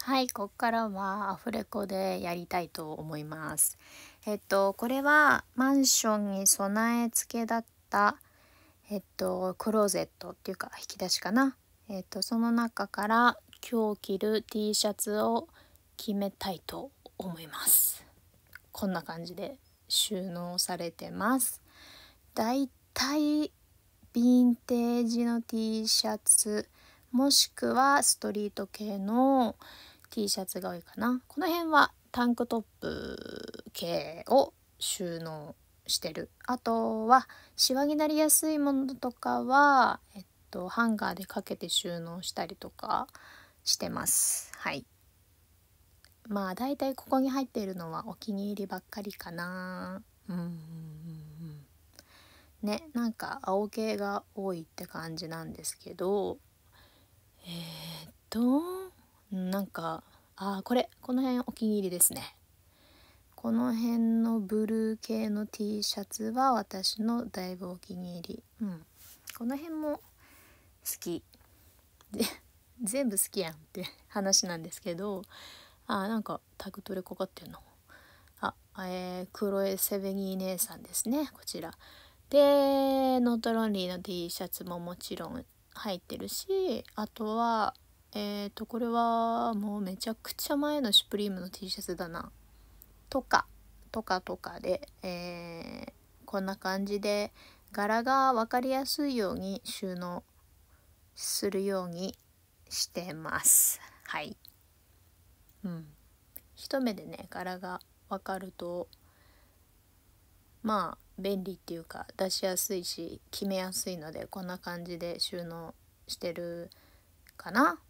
はい、ここからはアフレコでやりたいと思います。これはマンションに備え付けだった、クローゼットっていうか引き出しかな。その中から今日着る T シャツを決めたいと思います。こんな感じで収納されてます。だいたいヴィンテージの T シャツもしくはストリート系の T シャツが多いかな。この辺はタンクトップ系を収納してる。あとはシワになりやすいものとかは、ハンガーでかけて収納したりとかしてます。はい。まあだいたいここに入っているのはお気に入りばっかりかな。ね、なんか青系が多いって感じなんですけど、なんかこの辺お気に入りですね。この辺のブルー系の T シャツは私のだいぶお気に入り。この辺も好きで全部好きやんって話なんですけど、なんかタグ取れかかってんの。クロエセベニー姉さんですね、こちらで。ノートロンリーの T シャツももちろん入ってるし、あとはこれはもうめちゃくちゃ前のシュプリームの T シャツだなとかで、こんな感じで柄が分かりやすいように収納するようにしてます。はい。一目でね柄が分かるとまあ便利っていうか出しやすいし決めやすいので、こんな感じで収納してるかな。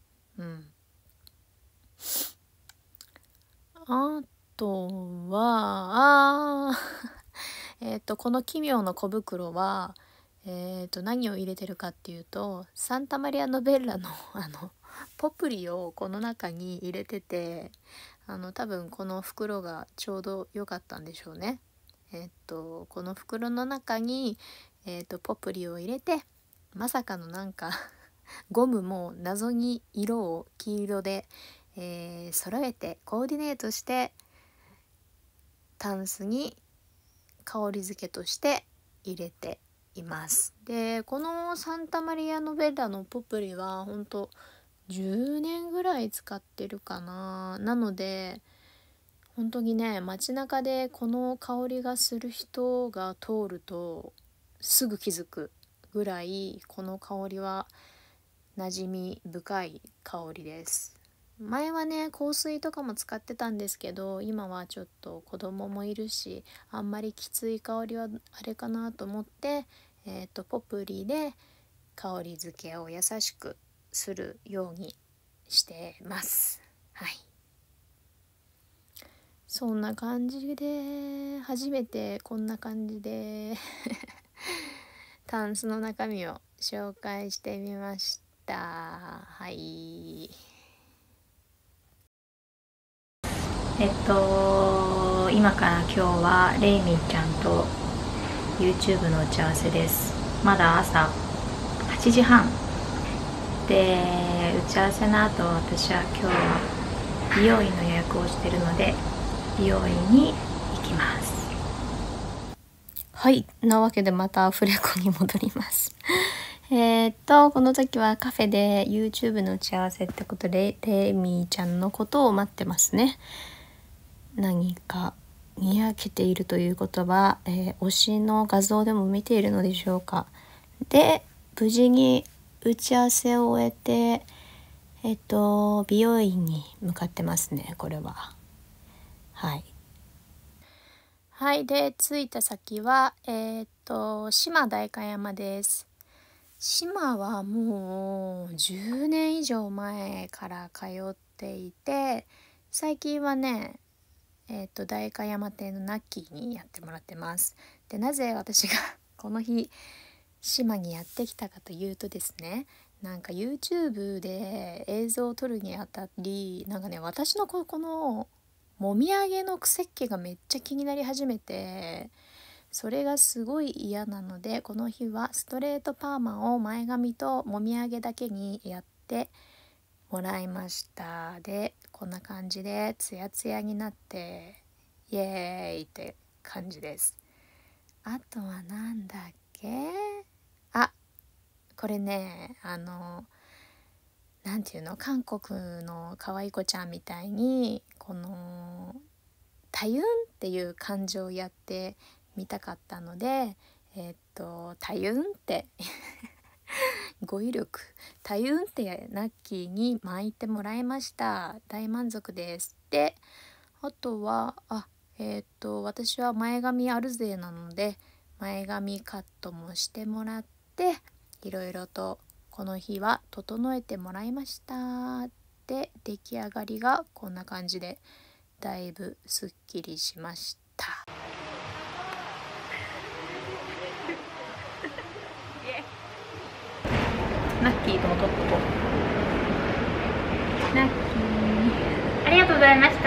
あとはこの奇妙の小袋は何を入れてるかっていうと、サンタマリア・ノベッラのポプリをこの中に入れてて、多分この袋がちょうど良かったんでしょうね。この袋の中にポプリを入れて、まさかのなんかゴムも謎に色を黄色で、揃えてコーディネートしてタンスに香り付けとして入れています。でこのサンタマリア・ノベッラのポプリはほんと10年ぐらい使ってるかな。なので本当にね、街中でこの香りがする人が通るとすぐ気づくぐらい、この香りは馴染み深い香りです。前はね香水とかも使ってたんですけど、今はちょっと子供もいるしあんまりきつい香りはあれかなと思って、ポプリで香り付けを優しくするようにしてます。はい、そんな感じで初めてこんな感じでタンスの中身を紹介してみました。はい。今から今日はレイミーちゃんと YouTube の打ち合わせです。まだ朝8時半で、打ち合わせの後私は今日は美容院の予約をしてるので美容院に行きます。はい、なわけでまたアフレコに戻りますこの時はカフェで YouTube の打ち合わせってことでレイミーちゃんのことを待ってますね。何かにやけているということは、推しの画像でも見ているのでしょうか。で無事に打ち合わせを終えて美容院に向かってますね、これは。はい、で着いた先は島代官山です。島はもう10年以上前から通っていて、最近はね代官山店のナッキーにやってもらってます。でなぜ私がこの日島にやってきたかというとですね、なんか YouTube で映像を撮るにあたり、なんかね私のこのもみあげの癖っ気がめっちゃ気になり始めて、それがすごい嫌なので、この日はストレートパーマを前髪ともみあげだけにやってもらいました。でこんな感じでツヤツヤになってイエーイって感じです。あとはなんだっけ、あ、これね、なんていうの、韓国の可愛い子ちゃんみたいにこのタユンっていう漢字をやってみたかったので、タユンって語彙力、タユンってナッキーに巻いてもらいました。大満足です。であとは私は前髪あるぜなので前髪カットもしてもらって、いろいろとこの日は整えてもらいました。で出来上がりがこんな感じでだいぶすっきりしました。ナッキーとも撮っとこう。ナッキーありがとうございました。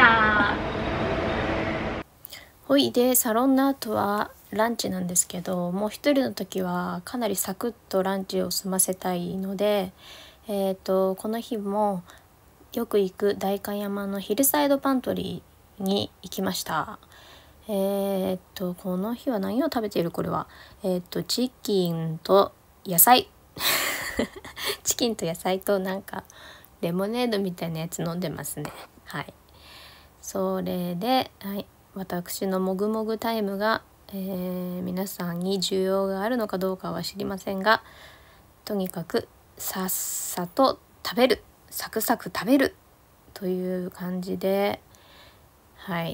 ほいでサロンの後はランチなんですけど、もう一人の時はかなりサクッとランチを済ませたいので、この日もよく行く代官山のヒルサイドパントリーに行きました。この日は何を食べている、これはチキンと野菜チキンと野菜となんかレモネードみたいなやつ飲んでますね。はい、それで、はい、私のもぐもぐタイムが、皆さんに需要があるのかどうかは知りませんが、とにかくさっさと食べる、サクサク食べるという感じで、はい、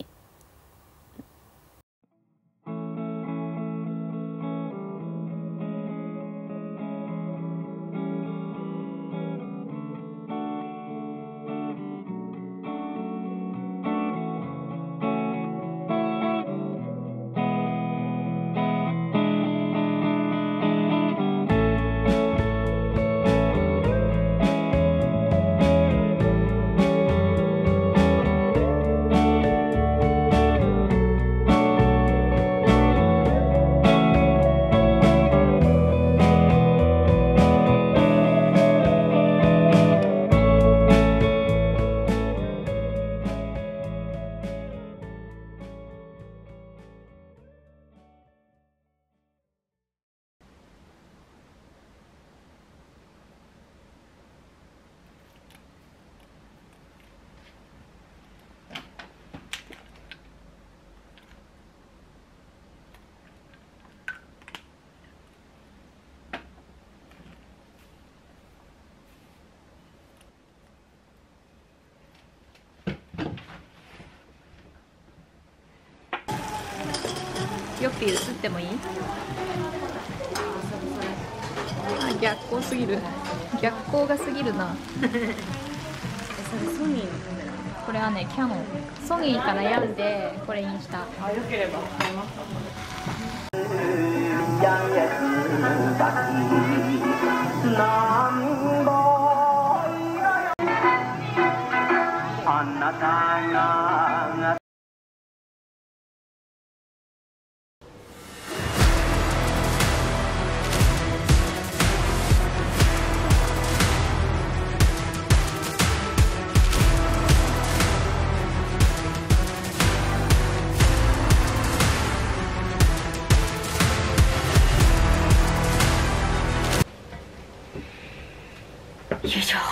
ヨッピー映ってもいい？あ、逆光すぎる。逆光がすぎるな。それソニーのカメラ？これはね、キヤノン。ソニーか悩んでこれにした。あ、よければ買います。よいしょ。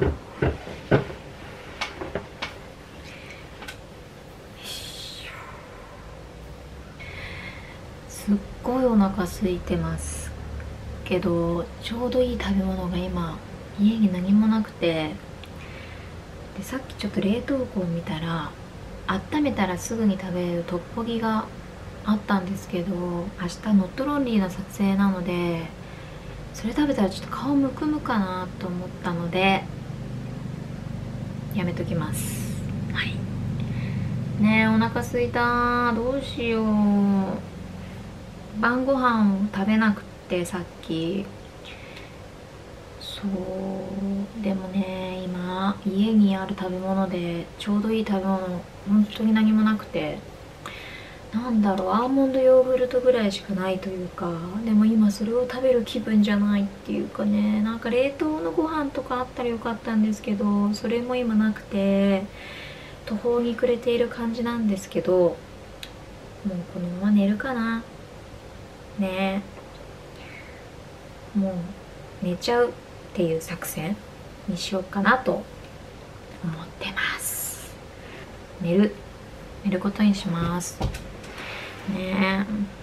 すっごいお腹空いてますけど、ちょうどいい食べ物が今家に何もなくて、でさっきちょっと冷凍庫を見たら温めたらすぐに食べれるトッポギがあったんですけど、明日ノットロンリーの撮影なのでそれ食べたらちょっと顔むくむかなと思ったのでやめときます。はい、ねえ、お腹すいた。どうしよう。晩ご飯を食べなくてさっき。そうでもね、今家にある食べ物でちょうどいい食べ物本当に何もなくて、 なんだろう、アーモンドヨーグルトぐらいしかないというか、でも今それを食べる気分じゃないっていうかね、なんか冷凍のご飯とかあったらよかったんですけど、それも今なくて途方に暮れている感じなんですけど、もうこのまま寝るかな。ねえ、もう寝ちゃうっていう作戦にしようかなと思ってます。寝ることにしますね。